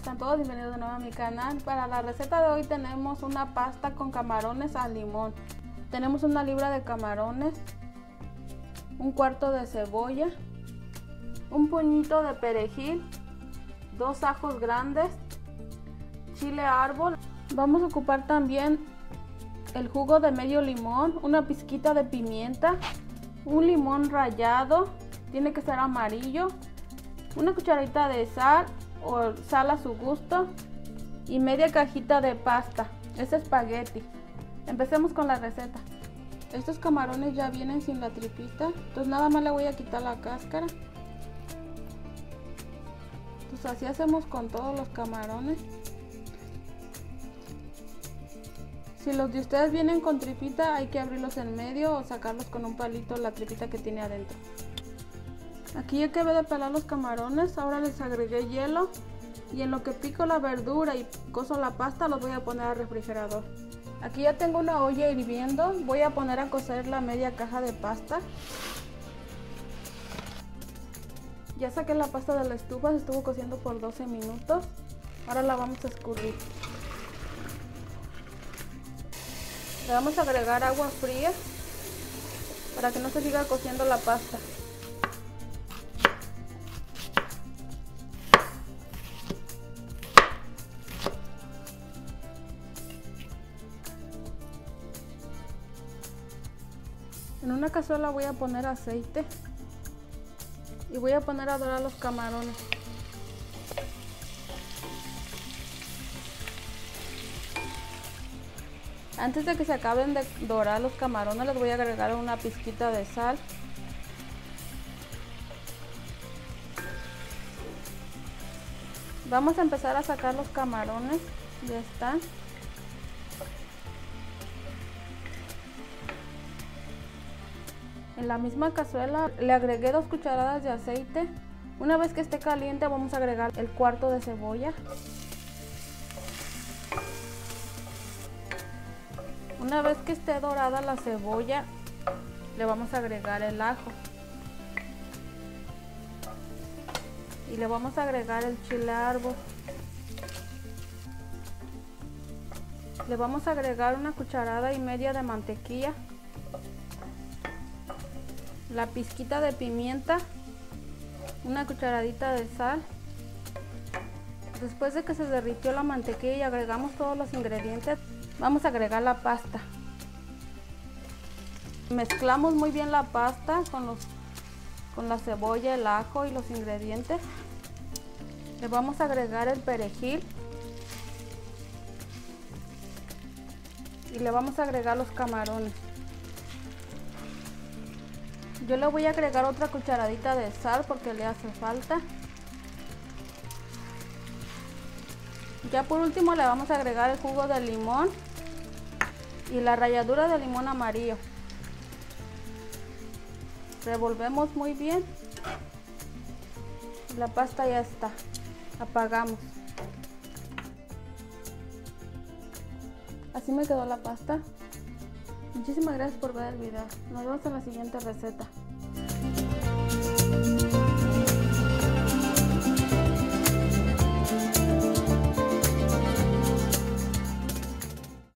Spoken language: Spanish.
Están todos bienvenidos de nuevo a mi canal. Para la receta de hoy tenemos una pasta con camarones al limón. Tenemos una libra de camarones, un cuarto de cebolla, un puñito de perejil, 2 ajos grandes, chile árbol. Vamos a ocupar también el jugo de medio limón, una pizquita de pimienta, un limón rallado, tiene que ser amarillo, una cucharadita de sal o sal a su gusto y media cajita de pasta, es espagueti. Empecemos con la receta. Estos camarones ya vienen sin la tripita, entonces nada más le voy a quitar la cáscara. Pues así hacemos con todos los camarones. Si los de ustedes vienen con tripita, hay que abrirlos en medio o sacarlos con un palito la tripita que tiene adentro. Aquí ya acabé de pelar los camarones, ahora les agregué hielo y en lo que pico la verdura y cozo la pasta los voy a poner al refrigerador. Aquí ya tengo una olla hirviendo, voy a poner a cocer la media caja de pasta. Ya saqué la pasta de la estufa, se estuvo cociendo por 12 minutos, ahora la vamos a escurrir. Le vamos a agregar agua fría para que no se siga cociendo la pasta. En una cazuela voy a poner aceite y voy a poner a dorar los camarones. Antes de que se acaben de dorar los camarones les voy a agregar una pizquita de sal. Vamos a empezar a sacar los camarones, ya están. En la misma cazuela le agregué 2 cucharadas de aceite. Una vez que esté caliente vamos a agregar el cuarto de cebolla. Una vez que esté dorada la cebolla, le vamos a agregar el ajo. Y le vamos a agregar el chile árbol. Le vamos a agregar una cucharada y media de mantequilla. La pizquita de pimienta, una cucharadita de sal. Después de que se derritió la mantequilla y agregamos todos los ingredientes, vamos a agregar la pasta. Mezclamos muy bien la pasta con la cebolla, el ajo y los ingredientes. Le vamos a agregar el perejil y le vamos a agregar los camarones. Yo le voy a agregar otra cucharadita de sal porque le hace falta. Ya por último le vamos a agregar el jugo de limón y la ralladura de limón amarillo. Revolvemos muy bien. La pasta ya está. Apagamos. Así me quedó la pasta. Muchísimas gracias por ver el video. Nos vemos en la siguiente receta.